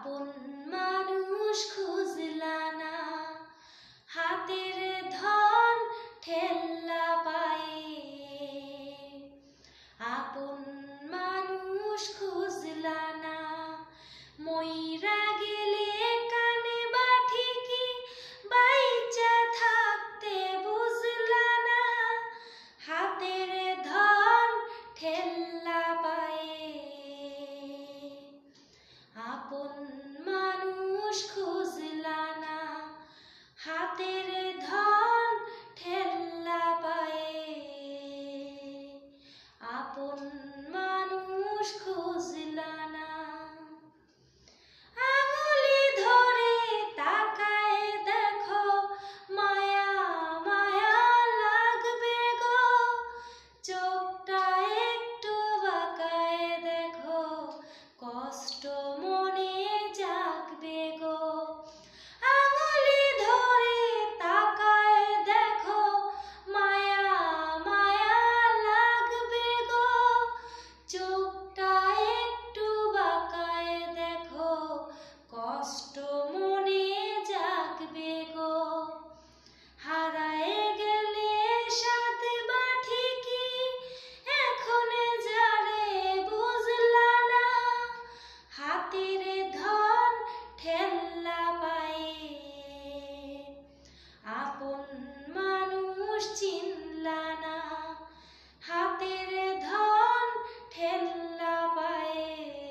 আপন মানুষ খুঁজলা না, হাতের ধন ঠেল্লা পায়ে। আপন মানুষ খুঁজলা না, মইরা গেলে কানে বাঠি কি বাইচা থাকতে বুঝলা না, হাতের ধন ঠেল্লা পায়ে। আপন মানুষ খুঁজলা না, হাতের ধন ঠেল্লা পায়ে। আপন মানুষ খুঁজলা না। আঙুলি ধরে তাকায় দেখো, মায়া মায়া লাগবে গো, চোখটা একটু বাঁকায় দেখো, কষ্ট মনে জাগবে গো। আঙুলি ধরে তাকায় দেখো, মায়া মায়া লাগবে গো, চোখটা একটু বাঁকায় দেখো, কষ্ট মনে জাগবে গো। হারায় গেলে সাত বাঠি কি এখন যারে বুঝলা না, হাতের ধন ঠেল্লা পায়ে। আপন মানুষ চিনলা না, হাতের ধন ঠেল্লা পায়ে।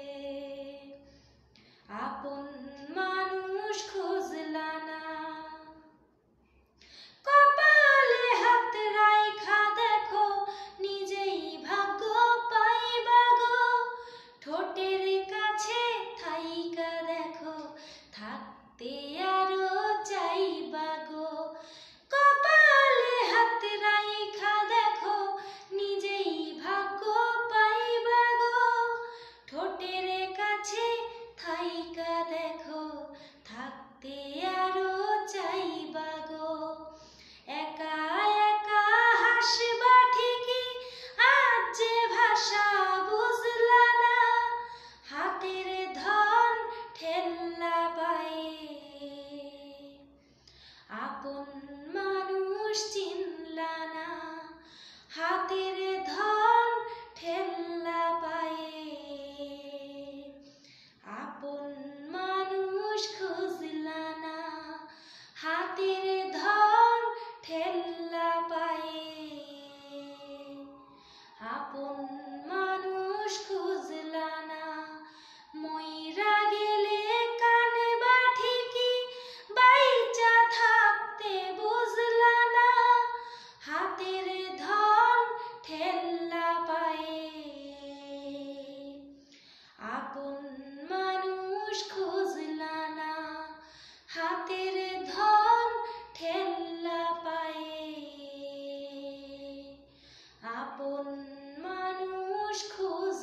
আপন মানুষ খুঁজলা না। কপালে হাত রাইখা দেখো, নিজেই ভাগ্য পাইবা গো, ঠোঁটের কাছে থাইকা দেখো, থাকতে আরো চাইবা গো। কপালে হাত রাইখা দেখো, নিজেই ভাগ্য পাইবা গো, ঠোঁটের কাছে থাইকা দেখো, থাকতে আরো চাইবা গো। একা একা হাসবা ঠিকই, আজ যে ভাষা বুঝলা না, হাতের ধন ঠেল্লা পায়ে। আপন মানুষ চিনলা না, হাতের ধন ঠেল্লা পায়ে। আপন মানুষ খুঁজলা না, হাতের ধন ঠেল্লা পায়ে। আপন মানুষ খুঁজলা না, মইরা গেলে কানে বাঠি কি বাইচা থাকতে বুঝলা না, হাতের ধন ঠেল্লা পায়ে। আপন মানুষ খুঁজলা না, হাতের ধন ঠেল্লা পায়ে। আপন মানুষ খুঁজলা